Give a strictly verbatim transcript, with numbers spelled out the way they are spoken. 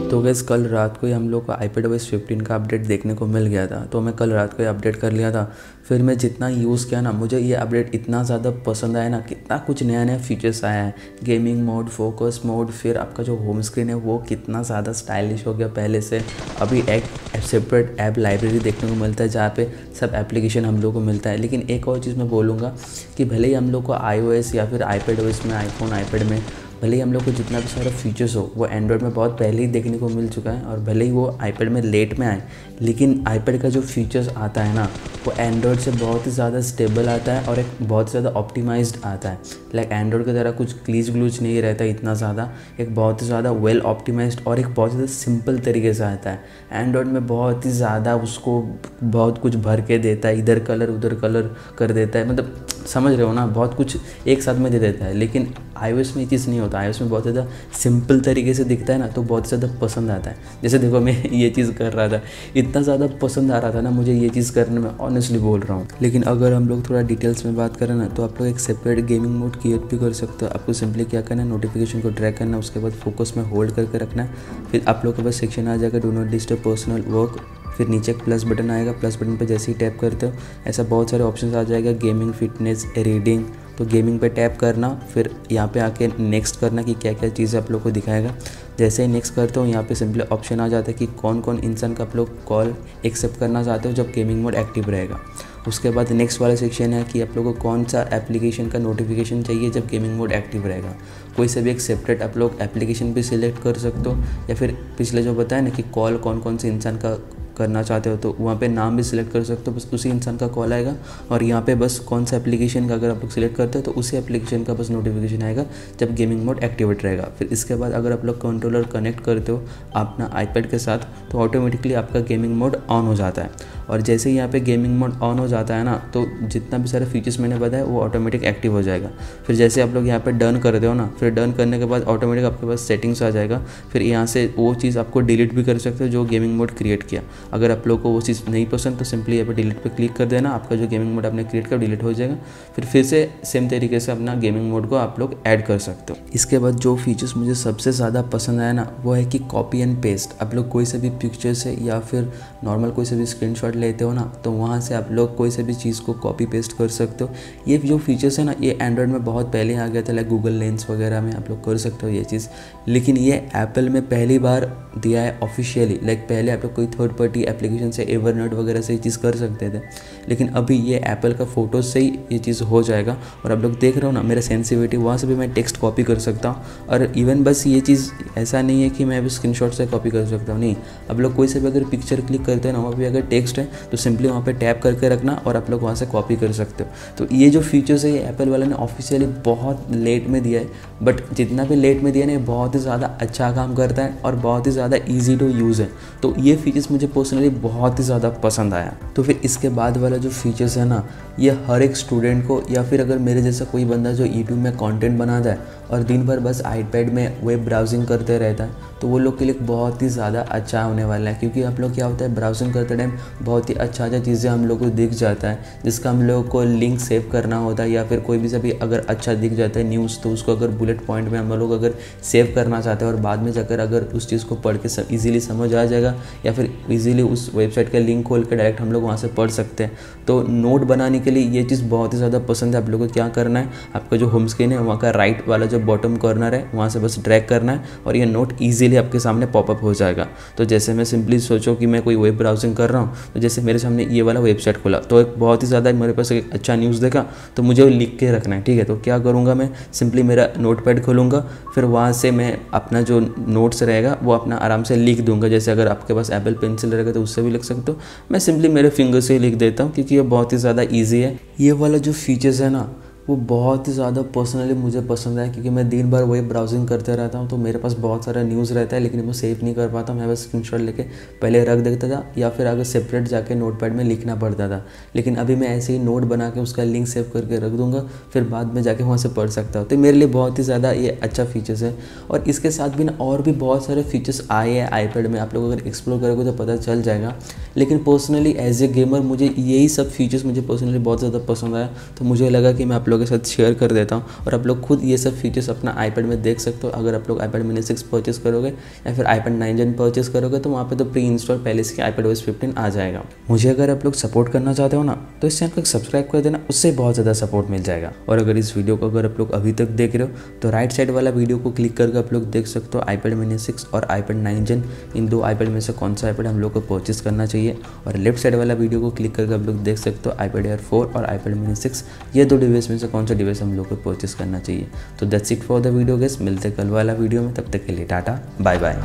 तो गैस कल रात को ही हम लोग को iPadOS फिफ्टीन का अपडेट देखने को मिल गया था, तो मैं कल रात को ही अपडेट कर लिया था। फिर मैं जितना यूज़ किया ना, मुझे ये अपडेट इतना ज़्यादा पसंद आया ना, कितना कुछ नया नया फीचर्स आया है। गेमिंग मोड, फोकस मोड, फिर आपका जो होम स्क्रीन है वो कितना ज़्यादा स्टाइलिश हो गया पहले से। अभी एक सेपरेट ऐप लाइब्रेरी देखने को मिलता है जहाँ पे सब एप्लीकेशन हम लोग को मिलता है। लेकिन एक और चीज़ मैं बोलूँगा कि भले ही हम लोग को iOS या फिर iPadOS में, आईफोन आईपैड में भले ही हम लोग को जितना भी सारा फीचर्स हो वो एंड्रॉयड में बहुत पहले ही देखने को मिल चुका है, और भले ही वो आईपैड में लेट में आए, लेकिन आईपैड का जो फीचर्स आता है ना वो एंड्रॉयड से बहुत ही ज़्यादा स्टेबल आता है और एक बहुत ही ज़्यादा ऑप्टिमाइज्ड आता है। लाइक एंड्रॉयड की तरह कुछ ग्लिच ग्लूच नहीं रहता इतना ज़्यादा, एक बहुत ही ज़्यादा वेल ऑप्टिमाइज्ड और एक बहुत ज़्यादा सिंपल तरीके से आता है। एंड्रॉयड में बहुत ही ज़्यादा उसको बहुत कुछ भर के देता है, इधर कलर उधर कलर कर देता है, मतलब समझ रहे हो ना, बहुत कुछ एक साथ में दे देता है। लेकिन iOS में ये चीज़ नहीं होता। iOS में बहुत ज़्यादा सिंपल तरीके से दिखता है ना, तो बहुत ज़्यादा पसंद आता है। जैसे देखो मैं ये चीज़ कर रहा था, इतना ज़्यादा पसंद आ रहा था ना मुझे ये चीज़ करने में, ऑनेस्टली बोल रहा हूँ। लेकिन अगर हम लोग थोड़ा डिटेल्स में बात करें ना, तो आप लोग एक सेपरेट गेमिंग मोड क्रिएट भी कर सकते हो। आपको सिंपली क्या करना है, नोटिफिकेशन को ड्रैग करना है, उसके बाद फोकस में होल्ड करके रखना है। फिर आप लोग के पास सेक्शन आ जाएगा do not disturb personal work, फिर नीचे एक प्लस बटन आएगा, प्लस बटन पे जैसे ही टैप करते हो ऐसा बहुत सारे ऑप्शंस आ जाएगा, गेमिंग, फिटनेस, रीडिंग। तो गेमिंग पे टैप करना, फिर यहाँ पे आके नेक्स्ट करना कि क्या क्या चीज़ें आप लोग को दिखाएगा। जैसे ही नेक्स्ट करते हो यहाँ पे सिंपली ऑप्शन आ जाता है कि कौन कौन इंसान का आप लोग कॉल एक्सेप्ट करना चाहते हो जब गेमिंग मोड एक्टिव रहेगा। उसके बाद नेक्स्ट वाला सेक्शन है कि आप लोगों को कौन सा एप्लीकेशन का नोटिफिकेशन चाहिए जब गेमिंग मोड एक्टिव रहेगा। कोई से भी एक सेपरेट आप लोग एप्लीकेशन भी सिलेक्ट कर सकते हो, या फिर पिछले जो बताया ना कि कॉल कौन कौन से इंसान का करना चाहते हो तो वहाँ पे नाम भी सिलेक्ट कर सकते हो, बस उसी इंसान का कॉल आएगा। और यहाँ पे बस कौन सा एप्लीकेशन का अगर आप लोग सिलेक्ट करते हो तो उसी एप्लीकेशन का बस नोटिफिकेशन आएगा जब गेमिंग मोड एक्टिवेट रहेगा। फिर इसके बाद अगर आप लोग कंट्रोलर कनेक्ट करते हो अपना आईपैड के साथ तो ऑटोमेटिकली आपका गेमिंग मोड ऑन हो जाता है। और जैसे ही यहाँ पे गेमिंग मोड ऑन हो जाता है ना, तो जितना भी सारे फीचर्स मैंने बताया वो ऑटोमेटिक एक्टिव हो जाएगा। फिर जैसे आप लोग यहाँ पे डन कर दो ना, फिर डन करने के बाद ऑटोमेटिक आपके पास सेटिंग्स आ जाएगा। फिर यहाँ से वो चीज़ आपको डिलीट भी कर सकते हो जो गेमिंग मोड क्रिएट किया। अगर आप लोग को वो चीज़ नहीं पसंद तो सिंपली यहाँ पे डिलीट पे क्लिक कर देना, आपका जो गेमिंग मोड आपने क्रिएट कर डिलीट हो जाएगा। फिर फिर से सेम तरीके से अपना गेमिंग मोड को आप लोग ऐड कर सकते हो। इसके बाद जो फीचर्स मुझे सबसे ज़्यादा पसंद आया ना वो है कि कॉपी एंड पेस्ट। आप लोग कोई से भी पिक्चर से या फिर नॉर्मल कोई से भी स्क्रीनशॉट लेते हो ना, तो वहाँ से आप लोग कोई से भी चीज़ को कॉपी पेस्ट कर सकते हो। ये जो फीचर्स है ना ये एंड्रॉयड में बहुत पहले आ गया था, लाइक गूगल लेंस वगैरह में आप लोग कर सकते हो ये चीज़। लेकिन ये एप्पल में पहली बार दिया है ऑफिशियली। लाइक पहले आप लोग कोई थर्ड पार्टी एप्लीकेशन से, एवरनोट वगैरह से ये चीज़ कर सकते थे, लेकिन अभी ये एप्पल का फ़ोटोज़ से ही ये चीज़ हो जाएगा। और आप लोग देख रहे हो ना मेरा सेंसिटिविटी, वहाँ से भी मैं टेक्स्ट कॉपी कर सकता हूँ। और इवन बस ये चीज़ ऐसा नहीं है कि मैं अभी स्क्रीनशॉट से कॉपी कर सकता हूँ, नहीं, आप लोग कोई से भी अगर पिक्चर क्लिक करते हैं ना, वहाँ भी अगर टेक्स्ट है तो सिंपली वहाँ पे टैप करके रखना और आप लोग वहाँ से कॉपी कर सकते हो। तो ये जो फीचर्स है ये एप्पल वाले ने ऑफिशियली बहुत लेट में दिया है, बट जितना भी लेट में दिया है ना बहुत ही ज़्यादा अच्छा काम करता है और बहुत ही ज़्यादा ईजी टू यूज़ है। तो ये फीचर्स मुझे पर्सनली बहुत ही ज़्यादा पसंद आया। तो फिर इसके बाद वाला जो फीचर्स है ना, ये हर एक स्टूडेंट को, या फिर अगर मेरे जैसा कोई बंदा जो यूट्यूब में कंटेंट बनाता है और दिन भर बस आईपैड में वेब ब्राउजिंग करते रहता है, तो वो लोग के लिए बहुत ही ज़्यादा अच्छा होने वाला है। क्योंकि आप लोग क्या होता है, ब्राउजिंग करते टाइम बहुत ही अच्छा अच्छा चीज़ें हम लोग को दिख जाता है, जिसका हम लोग को लिंक सेव करना होता है, या फिर कोई भी सभी अगर अच्छा दिख जाता है न्यूज़ तो उसको अगर बुलेट पॉइंट में हम लोग अगर सेव करना चाहते हैं और बाद में जाकर अगर उस चीज़ को पढ़ के ईजिली समझ आ जाएगा, या फिर ईजिली उस वेबसाइट का लिंक खोल के डायरेक्ट हम लोग वहाँ से पढ़ सकते हैं। तो नोट बनाने के लिए ये चीज़ बहुत ही ज़्यादा पसंद है। आप लोग को क्या करना है, आपका जो होम स्क्रीन है वहाँ का राइट वाला जो बॉटम कॉर्नर है वहाँ से बस ड्रैग करना है और ये नोट ईजिली आपके सामने पॉपअप हो जाएगा। तो जैसे मैं सिंपली सोचो कि मैं कोई वेब ब्राउजिंग कर रहा हूँ, तो जैसे मेरे सामने ये वाला वेबसाइट खोला तो एक बहुत ही ज़्यादा मेरे पास एक अच्छा न्यूज़ देखा, तो मुझे लिख के रखना है, ठीक है। तो क्या करूँगा, मैं सिंपली मेरा नोट पैड खोलूँगा, फिर वहाँ से मैं अपना जो नोट्स रहेगा वो अपना आराम से लिख दूँगा। जैसे अगर आपके पास एप्पल पेंसिल रहेगा तो उससे भी लिख सकते हो, मैं सिंपली मेरे फिंगर से ही लिख देता हूँ क्योंकि ये बहुत ही ज़्यादा ईजी है। ये वाला जो फीचर्स है ना वो बहुत ही ज़्यादा पर्सनली मुझे पसंद है, क्योंकि मैं दिन भर वही ब्राउजिंग करते रहता हूँ, तो मेरे पास बहुत सारा न्यूज़ रहता है लेकिन मैं सेव नहीं कर पाता। मैं बस स्क्रीनशॉट लेके पहले रख देता था, या फिर अगर सेपरेट जाके नोटपैड में लिखना पड़ता था। लेकिन अभी मैं ऐसे ही नोट बना के उसका लिंक सेव करके रख दूँगा, फिर बाद में जाके वहाँ से पढ़ सकता हूँ। तो मेरे लिए बहुत ही ज़्यादा ये अच्छा फीचर्स है। और इसके साथ भी ना और भी बहुत सारे फीचर्स आए हैं आईपैड में, आप लोग अगर एक्सप्लोर करोगे तो पता चल जाएगा। लेकिन पर्सनली एज ए गेमर मुझे यही सब फीचर्स मुझे पर्सनली बहुत ज़्यादा पसंद आया, तो मुझे लगा कि मैं आप लोग के साथ शेयर कर देता हूँ और आप लोग खुद ये सब फीचर्स अपना आईपैड में देख सकते हो। अगर आप लोग आईपैड मिनी सिक्स परचेस करोगे या फिर आईपैड नाइन जेन परचेस करोगे तो वहाँ पे तो प्री इंस्टॉल पहले से आईपैडओएस फिफ्टीन आ जाएगा। मुझे अगर आप लोग सपोर्ट करना चाहते हो ना तो इस चैनल को सब्सक्राइब कर देना, उससे बहुत ज़्यादा सपोर्ट मिल जाएगा। और अगर इस वीडियो को अगर आप लोग अभी तक देख रहे हो तो राइट साइड वाला वीडियो को क्लिक करके आप लोग देख सकते हो आईपैड मिनी सिक्स और आईपैड नाइन जेन, इन दो आईपैड में से कौन सा आईपैड हम लोग को परचेस करना चाहिए। और लेफ्ट साइड वाला वीडियो को क्लिक करके आप लोग देख सकते हो आईपैड एयर फोर और आईपैड मिनी सिक्स, ये दो डिवाइस में से कौन सा डिवाइस हम लोग को परचेस करना चाहिए। तो that's it for the video guys, मिलते कल वाला वीडियो में, तब तक के लिए टाटा बाय बाय।